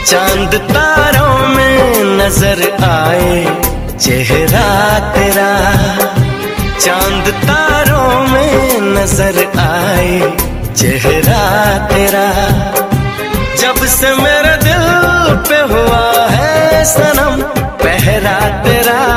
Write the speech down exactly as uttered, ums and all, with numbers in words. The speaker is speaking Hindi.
चांद तारों में नजर आए चेहरा तेरा, चांद तारों में नजर आए चेहरा तेरा। जब से मेरे दिल पे हुआ है सनम पहरा तेरा,